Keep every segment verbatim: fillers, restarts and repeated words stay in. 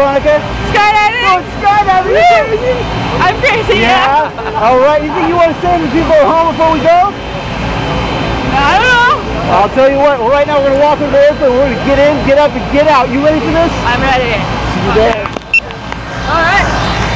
Veronika? Skydiving! Oh, skydiving! I'm crazy, yeah. Yeah? Alright, you think you want to say to the people at home before we go? I don't know. I'll tell you what, well, right now we're going to walk over the airplane, we're going to get in, get up, and get out. You ready for this? I'm ready. See you there. Alright.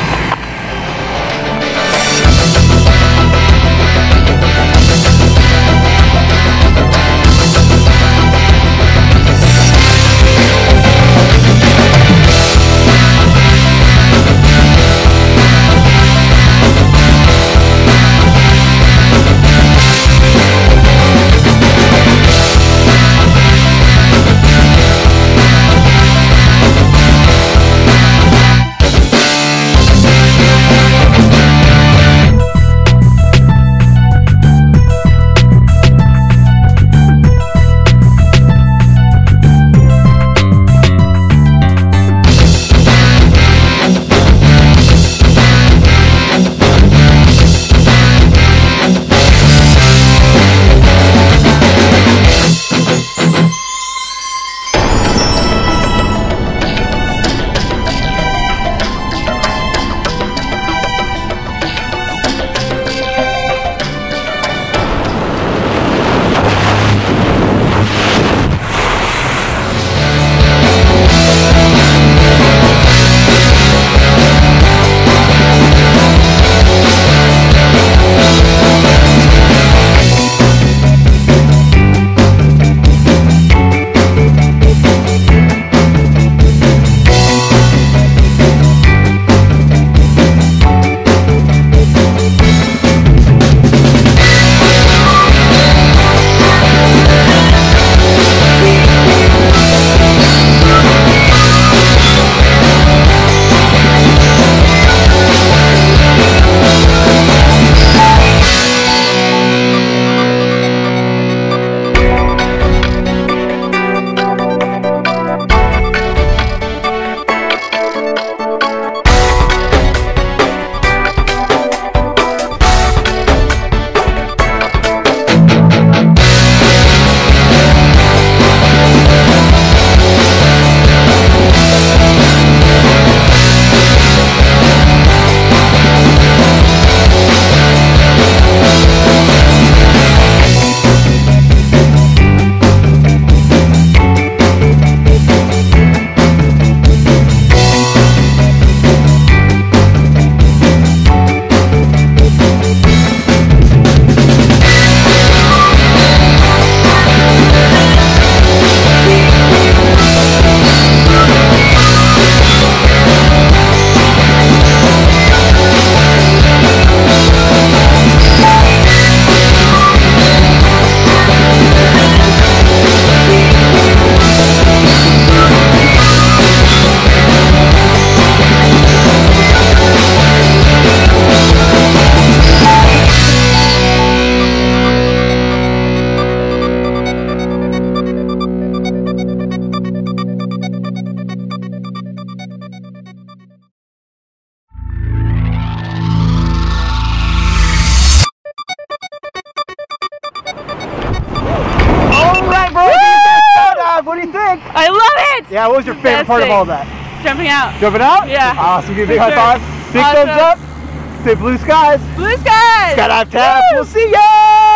What do you think? I love it! Yeah, what was your favorite part of all that? Jumping out. Jumping out? Yeah. Awesome. Give me a big For high sure. five. Big Awesome. thumbs up. Say blue skies. Blue skies! Skydive Taft. We'll see ya!